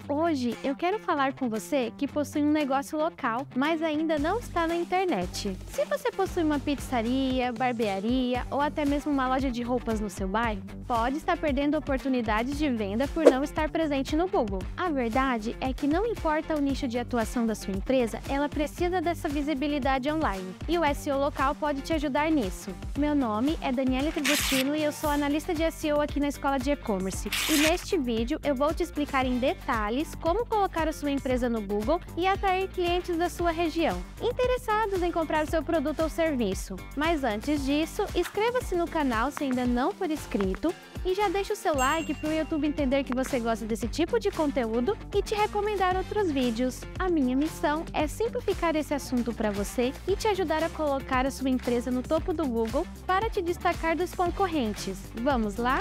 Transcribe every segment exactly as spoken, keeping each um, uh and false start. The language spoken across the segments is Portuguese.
Hoje eu quero falar com você que possui um negócio local, mas ainda não está na internet. Se você possui uma pizzaria, barbearia ou até mesmo uma loja de roupas no seu bairro, pode estar perdendo oportunidades de venda por não estar presente no Google. A verdade é que não importa o nicho de atuação da sua empresa, ela precisa dessa visibilidade online. E o S E O local pode te ajudar nisso. Meu nome é Daniela Tribustino e eu sou analista de S E O aqui na Escola de E-Commerce. E neste vídeo eu vou te explicar em detalhes como colocar a sua empresa no Google e atrair clientes da sua região, interessados em comprar seu produto ou serviço. Mas antes disso, inscreva-se no canal se ainda não for inscrito e já deixa o seu like para o YouTube entender que você gosta desse tipo de conteúdo e te recomendar outros vídeos. A minha missão é simplificar esse assunto para você e te ajudar a colocar a sua empresa no topo do Google para te destacar dos concorrentes. Vamos lá?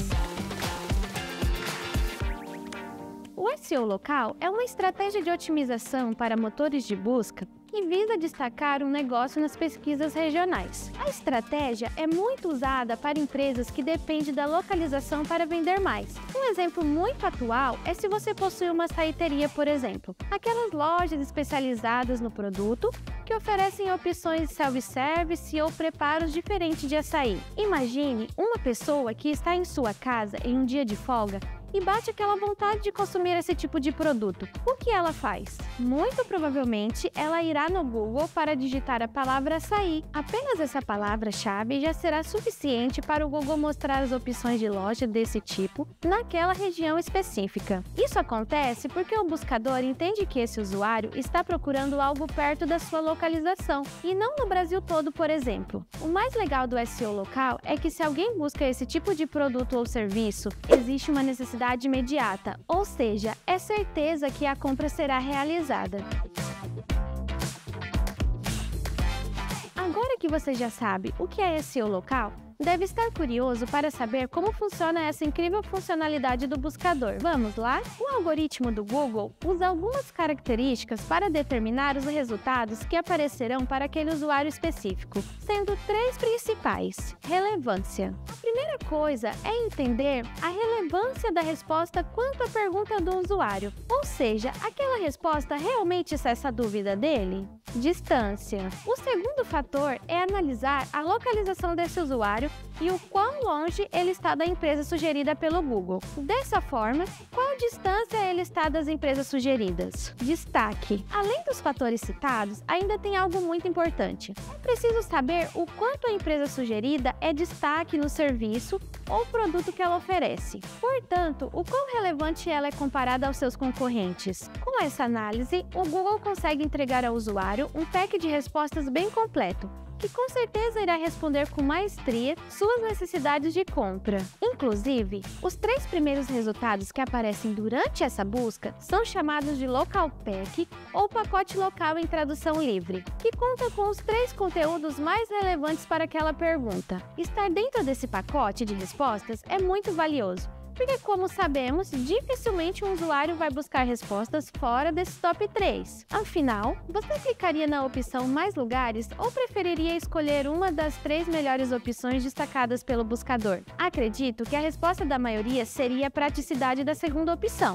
O S E O local é uma estratégia de otimização para motores de busca que visa destacar um negócio nas pesquisas regionais. A estratégia é muito usada para empresas que dependem da localização para vender mais. Um exemplo muito atual é se você possui uma açaiteria, por exemplo, aquelas lojas especializadas no produto que oferecem opções de self-service ou preparos diferentes de açaí. Imagine uma pessoa que está em sua casa em um dia de folga e bate aquela vontade de consumir esse tipo de produto. O que ela faz? Muito provavelmente, ela irá no Google para digitar a palavra açaí. Apenas essa palavra-chave já será suficiente para o Google mostrar as opções de loja desse tipo naquela região específica. Isso acontece porque o buscador entende que esse usuário está procurando algo perto da sua localização e não no Brasil todo, por exemplo. O mais legal do S E O local é que se alguém busca esse tipo de produto ou serviço, existe uma necessidade imediata, ou seja, é certeza que a compra será realizada. Agora que você já sabe o que é S E O local, deve estar curioso para saber como funciona essa incrível funcionalidade do buscador. Vamos lá? O algoritmo do Google usa algumas características para determinar os resultados que aparecerão para aquele usuário específico, sendo três principais. Relevância. A primeira coisa é entender a relevância da resposta quanto à pergunta do usuário, ou seja, aquela resposta realmente cessa a dúvida dele? Distância. O segundo fator é analisar a localização desse usuário e o quão longe ele está da empresa sugerida pelo Google. Dessa forma, qual distância ele está das empresas sugeridas? Destaque. Além dos fatores citados, ainda tem algo muito importante. É preciso saber o quanto a empresa sugerida é destaque no serviço ou produto que ela oferece. Portanto, o quão relevante ela é comparada aos seus concorrentes. Com essa análise, o Google consegue entregar ao usuário um pack de respostas bem completo, que com certeza irá responder com maestria suas necessidades de compra. Inclusive, os três primeiros resultados que aparecem durante essa busca são chamados de Local Pack ou pacote local em tradução livre, que conta com os três conteúdos mais relevantes para aquela pergunta. Estar dentro desse pacote de respostas é muito valioso, porque, como sabemos, dificilmente um usuário vai buscar respostas fora desse top três. Afinal, você clicaria na opção Mais Lugares ou preferiria escolher uma das três melhores opções destacadas pelo buscador? Acredito que a resposta da maioria seria a praticidade da segunda opção.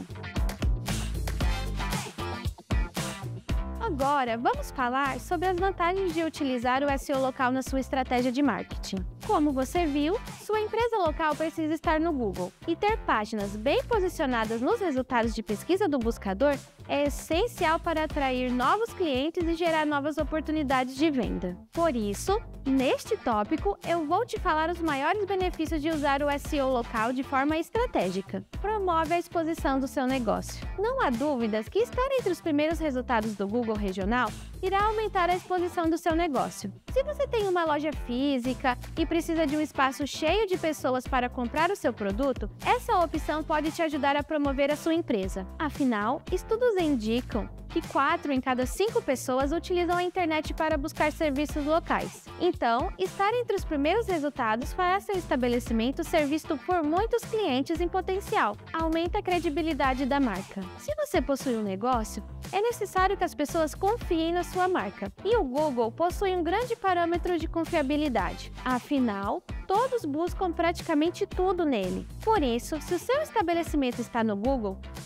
Agora, vamos falar sobre as vantagens de utilizar o S E O local na sua estratégia de marketing. Como você viu, sua empresa local precisa estar no Google, e ter páginas bem posicionadas nos resultados de pesquisa do buscador é essencial para atrair novos clientes e gerar novas oportunidades de venda. Por isso, neste tópico, eu vou te falar os maiores benefícios de usar o S E O local de forma estratégica. Promove a exposição do seu negócio. Não há dúvidas que estar entre os primeiros resultados do Google regional irá aumentar a exposição do seu negócio. Se você tem uma loja física e precisa de um espaço cheio de pessoas para comprar o seu produto, essa opção pode te ajudar a promover a sua empresa. Afinal, estudos indicam que quatro em cada cinco pessoas utilizam a internet para buscar serviços locais. Então, estar entre os primeiros resultados faz seu estabelecimento ser visto por muitos clientes em potencial, aumenta a credibilidade da marca. Se você possui um negócio, é necessário que as pessoas confiem na sua marca, e o Google possui um grande parâmetro de confiabilidade. Afinal, todos buscam praticamente tudo nele. Por isso, se o seu estabelecimento está no Google,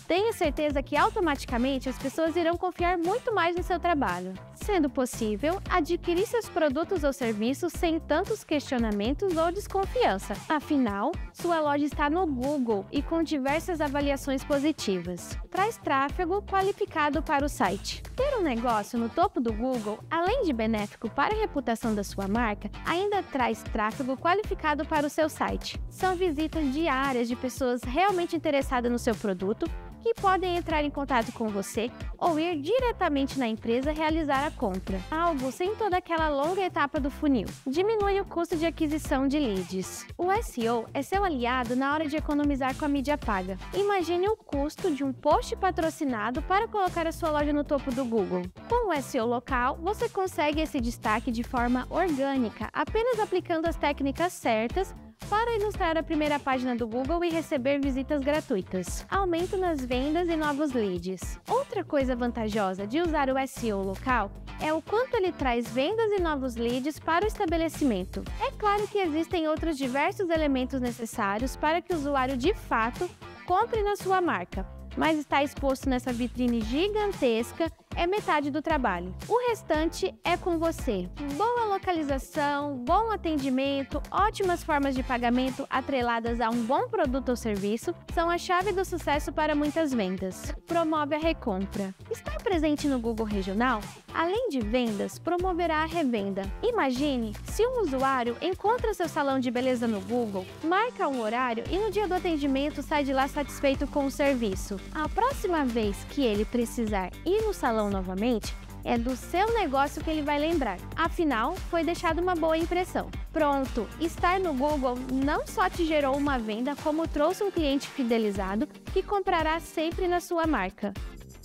Tenha certeza que automaticamente as pessoas irão confiar muito mais no seu trabalho. Sendo possível, adquirir seus produtos ou serviços sem tantos questionamentos ou desconfiança. Afinal, sua loja está no Google e com diversas avaliações positivas. Traz tráfego qualificado para o site. Ter um negócio no topo do Google, além de benéfico para a reputação da sua marca, ainda traz tráfego qualificado para o seu site. São visitas diárias de pessoas realmente interessadas no seu produto que podem entrar em contato com você ou ir diretamente na empresa realizar a compra, algo sem toda aquela longa etapa do funil. Diminui o custo de aquisição de leads. O S E O é seu aliado na hora de economizar com a mídia paga. Imagine o custo de um post patrocinado para colocar a sua loja no topo do Google. Com o S E O local, você consegue esse destaque de forma orgânica, apenas aplicando as técnicas certas para ilustrar a primeira página do Google e receber visitas gratuitas. Aumento nas vendas e novos leads. Outra coisa vantajosa de usar o S E O local é o quanto ele traz vendas e novos leads para o estabelecimento. É claro que existem outros diversos elementos necessários para que o usuário de fato compre na sua marca, mas estar exposto nessa vitrine gigantesca é metade do trabalho. O restante é com você. Boa localização, bom atendimento, ótimas formas de pagamento atreladas a um bom produto ou serviço são a chave do sucesso para muitas vendas. Promove a recompra. Estar presente no Google Regional, além de vendas, promoverá a revenda. Imagine se um usuário encontra seu salão de beleza no Google, marca um horário e no dia do atendimento sai de lá satisfeito com o serviço. A próxima vez que ele precisar ir no salão novamente, é do seu negócio que ele vai lembrar. Afinal, foi deixada uma boa impressão. Pronto! Estar no Google não só te gerou uma venda, como trouxe um cliente fidelizado que comprará sempre na sua marca.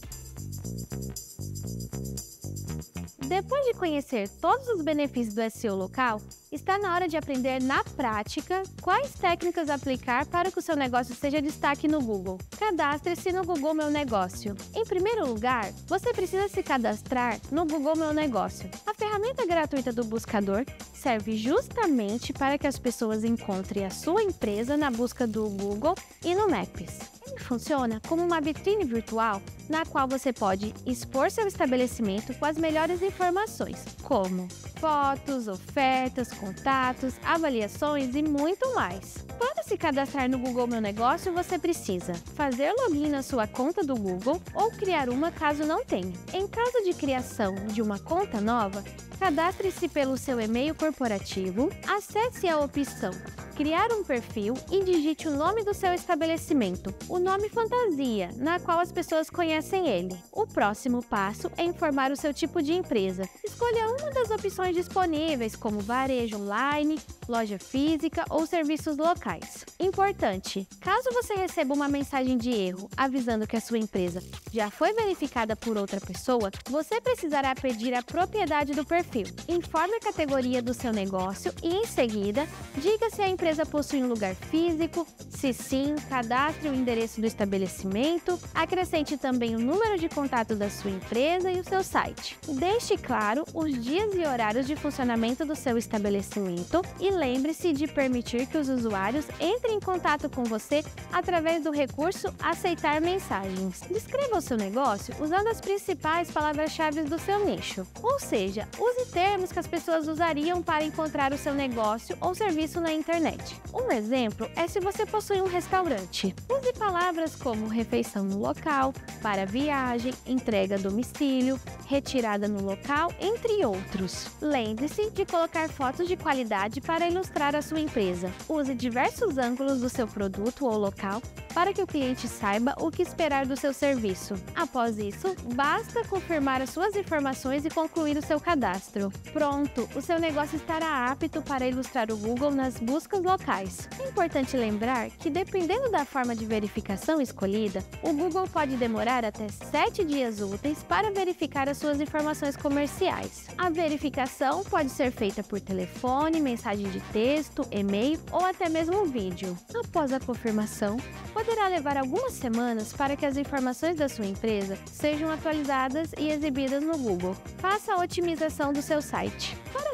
Depois de conhecer todos os benefícios do S E O local, está na hora de aprender na prática quais técnicas aplicar para que o seu negócio seja destaque no Google. Cadastre-se no Google Meu Negócio. Em primeiro lugar, você precisa se cadastrar no Google Meu Negócio. A ferramenta gratuita do buscador serve justamente para que as pessoas encontrem a sua empresa na busca do Google e no Maps. Ele funciona como uma vitrine virtual na qual você pode expor seu estabelecimento com as melhores informações, como fotos, ofertas, contatos, avaliações e muito mais. Para se cadastrar no Google Meu Negócio, você precisa fazer login na sua conta do Google ou criar uma caso não tenha. Em caso de criação de uma conta nova, cadastre-se pelo seu e-mail corporativo, acesse a opção Criar um perfil e digite o nome do seu estabelecimento, o nome fantasia, na qual as pessoas conhecem ele. O próximo passo é informar o seu tipo de empresa. Escolha uma das opções disponíveis, como varejo online, loja física ou serviços locais. Importante: caso você receba uma mensagem de erro avisando que a sua empresa já foi verificada por outra pessoa, você precisará pedir a propriedade do perfil. Informe a categoria do seu negócio e, em seguida, diga se a empresa possui um lugar físico. Se sim, cadastre o endereço do estabelecimento, acrescente também o número de contato da sua empresa e o seu site. Deixe claro os dias e horários de funcionamento do seu estabelecimento e lembre-se de permitir que os usuários entrem em contato com você através do recurso Aceitar mensagens. Descreva o seu negócio usando as principais palavras-chave do seu nicho, ou seja, use termos que as pessoas usariam para encontrar o seu negócio ou serviço na internet. Um exemplo é se você possui um restaurante. Use palavras como refeição no local, para viagem, entrega a domicílio, retirada no local, entre outros. Lembre-se de colocar fotos de qualidade para ilustrar a sua empresa. Use diversos ângulos do seu produto ou local para que o cliente saiba o que esperar do seu serviço. Após isso, basta confirmar as suas informações e concluir o seu cadastro. Pronto, o seu negócio estará apto para ilustrar o Google nas buscas locais. É importante lembrar que, dependendo da forma de verificação escolhida, o Google pode demorar até sete dias úteis para verificar as suas informações comerciais. A verificação pode ser feita por telefone, mensagem de texto, e-mail ou até mesmo vídeo. Após a confirmação, poderá levar algumas semanas para que as informações da sua empresa sejam atualizadas e exibidas no Google. Faça a otimização do seu site. Para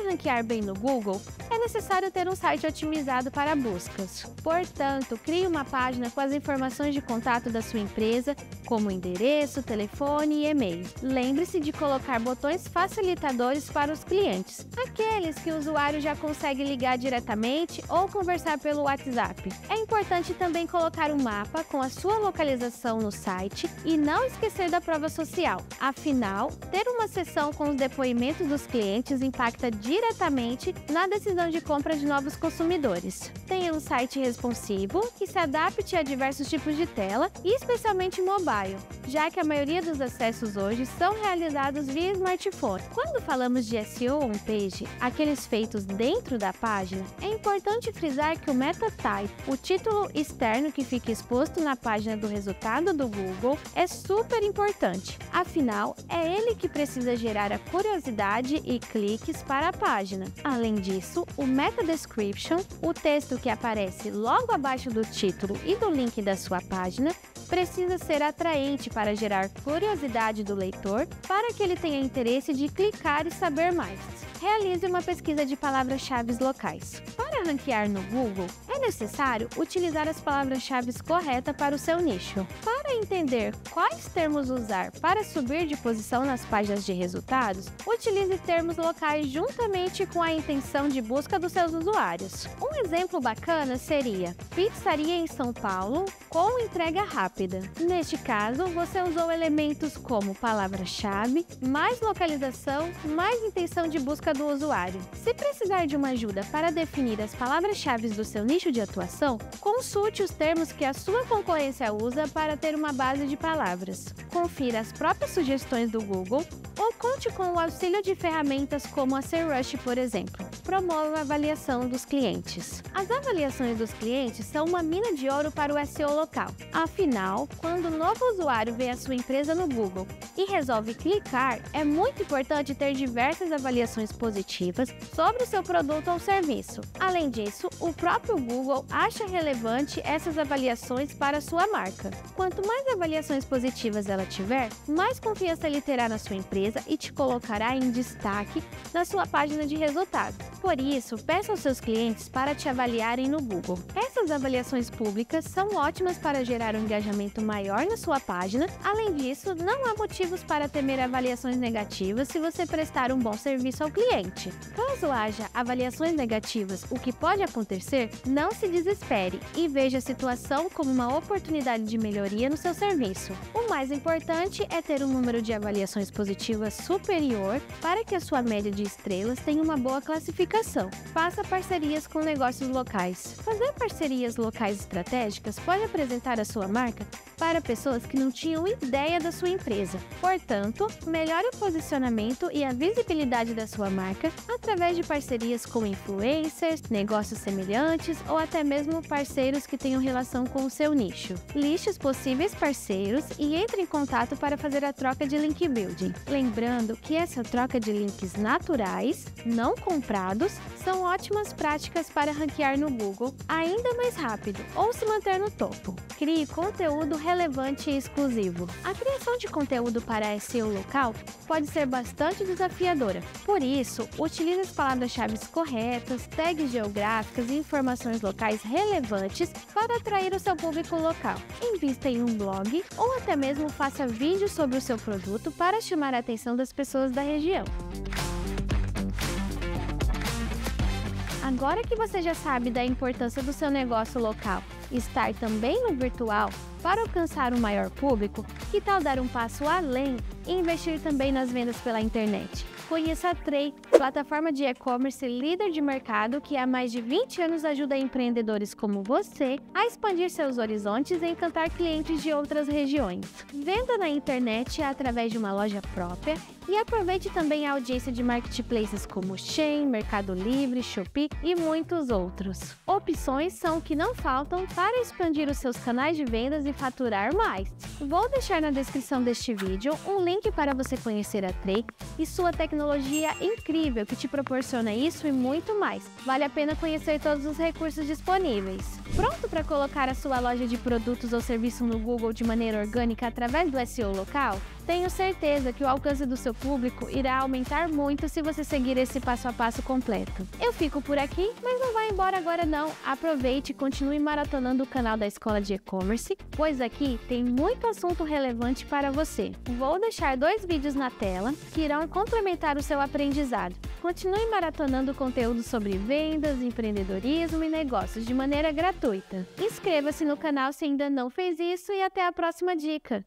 Para ranquear bem no Google, é necessário ter um site otimizado para buscas. Portanto, crie uma página com as informações de contato da sua empresa, como endereço, telefone e e-mail. Lembre-se de colocar botões facilitadores para os clientes, aqueles que o usuário já consegue ligar diretamente ou conversar pelo WhatsApp. É importante também colocar um mapa com a sua localização no site e não esquecer da prova social. Afinal, ter uma seção com os depoimentos dos clientes impacta diretamente na decisão de compra de novos consumidores. Tenha um site responsivo que se adapte a diversos tipos de tela e especialmente mobile, já que a maioria dos acessos hoje são realizados via smartphone. Quando falamos de S E O on-page, aqueles feitos dentro da página, é importante frisar que o meta type, o título externo que fica exposto na página do resultado do Google, é super importante. Afinal, é ele que precisa gerar a curiosidade e cliques para a página. Além disso, o meta description, o texto que aparece logo abaixo do título e do link da sua página, precisa ser atraente para gerar curiosidade do leitor, para que ele tenha interesse de clicar e saber mais. Realize uma pesquisa de palavras-chave locais. Para ranquear no Google, é necessário utilizar as palavras-chave corretas para o seu nicho. Para entender quais termos usar para subir de posição nas páginas de resultados, utilize termos locais juntamente com a intenção de busca dos seus usuários. Um exemplo bacana seria pizzaria em São Paulo com entrega rápida. Neste caso, você usou elementos como palavra-chave, mais localização, mais intenção de busca do usuário. Se precisar de uma ajuda para definir as palavras-chave do seu nicho de atuação, consulte os termos que a sua concorrência usa para ter uma base de palavras. Confira as próprias sugestões do Google ou conte com o auxílio de ferramentas como a SEMrush, por exemplo. Promova a avaliação dos clientes. As avaliações dos clientes são uma mina de ouro para o S E O local. Afinal, quando um novo usuário vê a sua empresa no Google e resolve clicar, é muito importante ter diversas avaliações positivas sobre o seu produto ou serviço. Além disso, o próprio Google acha relevante essas avaliações para a sua marca. Quanto mais avaliações positivas ela tiver, mais confiança ele terá na sua empresa e te colocará em destaque na sua página de resultados. Por isso, peça aos seus clientes para te avaliarem no Google. Essas avaliações públicas são ótimas para gerar um engajamento maior na sua página. Além disso, não há motivos para temer avaliações negativas se você prestar um bom serviço ao cliente. Caso haja avaliações negativas, o que pode acontecer, não se desespere e veja a situação como uma oportunidade de melhoria no seu serviço. O mais importante é ter um número de avaliações positivas superior para que a sua média de estrelas tenha uma boa classificação. Faça parcerias com negócios locais. Fazer parcerias locais estratégicas pode apresentar a sua marca para pessoas que não tinham ideia da sua empresa. Portanto, melhore o posicionamento e a visibilidade da sua marca através de parcerias com influencers, negócios semelhantes ou até mesmo parceiros que tenham relação com o seu nicho. Liste os possíveis parceiros e entre em contato para fazer a troca de link building. Lembrando que essa troca de links naturais, não comprados, são ótimas práticas para ranquear no Google ainda mais rápido ou se manter no topo. Crie conteúdo relevante e exclusivo. A criação de conteúdo para S E O local pode ser bastante desafiadora. Por isso, utilize as palavras-chave corretas, tags geográficas e informações locais relevantes para atrair o seu público local. Invista em um blog ou até mesmo faça vídeos sobre o seu produto para chamar a atenção das pessoas da região. Agora que você já sabe da importância do seu negócio local estar também no virtual para alcançar um maior público, que tal dar um passo além e investir também nas vendas pela internet? Conheça a Tray, plataforma de e-commerce líder de mercado que há mais de vinte anos ajuda empreendedores como você a expandir seus horizontes e encantar clientes de outras regiões. Venda na internet através de uma loja própria e aproveite também a audiência de marketplaces como Shein, Mercado Livre, Shopee e muitos outros. Opções são o que não faltam para expandir os seus canais de vendas e faturar mais. Vou deixar na descrição deste vídeo um link para você conhecer a Tray e sua tecnologia incrível que te proporciona isso e muito mais. Vale a pena conhecer todos os recursos disponíveis. Pronto para colocar a sua loja de produtos ou serviço no Google de maneira orgânica através do S E O local? Tenho certeza que o alcance do seu público irá aumentar muito se você seguir esse passo a passo completo. Eu fico por aqui, mas não vai embora agora não. Aproveite e continue maratonando o canal da Escola de E-Commerce, pois aqui tem muito assunto relevante para você. Vou deixar dois vídeos na tela que irão complementar o seu aprendizado. Continue maratonando conteúdo sobre vendas, empreendedorismo e negócios de maneira gratuita. Inscreva-se no canal se ainda não fez isso e até a próxima dica!